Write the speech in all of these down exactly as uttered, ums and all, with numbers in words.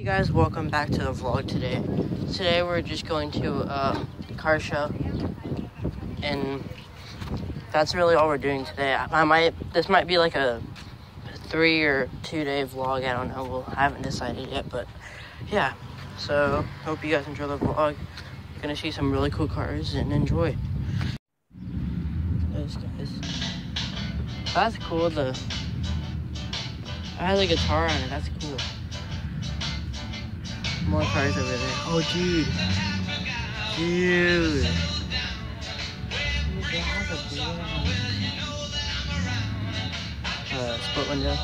Guys, welcome back to the vlog today. Today we're just going to uh, the car show, and that's really all we're doing today. I, I might this might be like a three or two day vlog. I don't know. Well, I haven't decided yet, but yeah. So hope you guys enjoy the vlog. You're gonna see some really cool cars and enjoy. Those guys. That's cool. The I had a guitar on it. That's cool. More cars over there. Oh, dude. Dude. Uh, split window.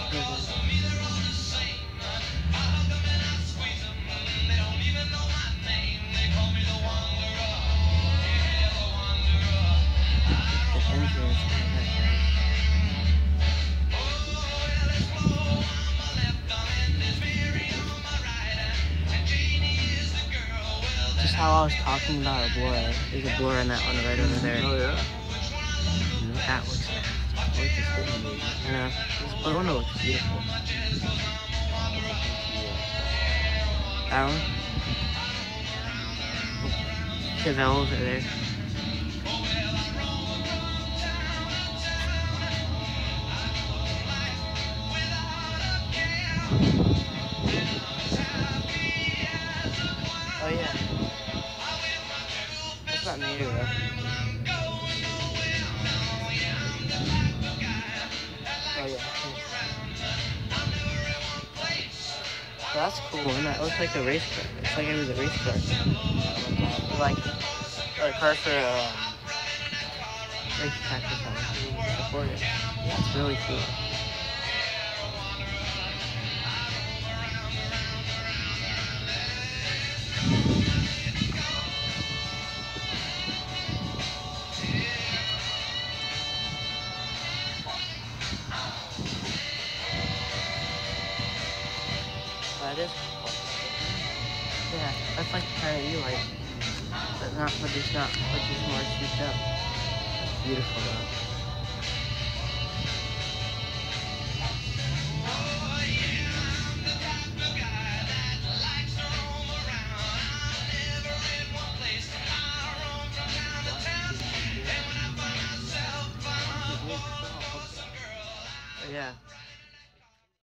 The engine is how I was talking about a blur. There's a blur on that one right over there. Oh, yeah? That looks nice. I know. This blue one looks beautiful. That one? Chevelle over there. Oh, yeah. That's not me, bro. Oh, yeah. That's cool, and that looks like a race car. It's like it was a race car. Like a car for a um, race track or something. Support it. That's really cool. That is cool. Yeah, that's like the kind of you like. But not, but just not, but just more souped up. It's beautiful though. Yeah.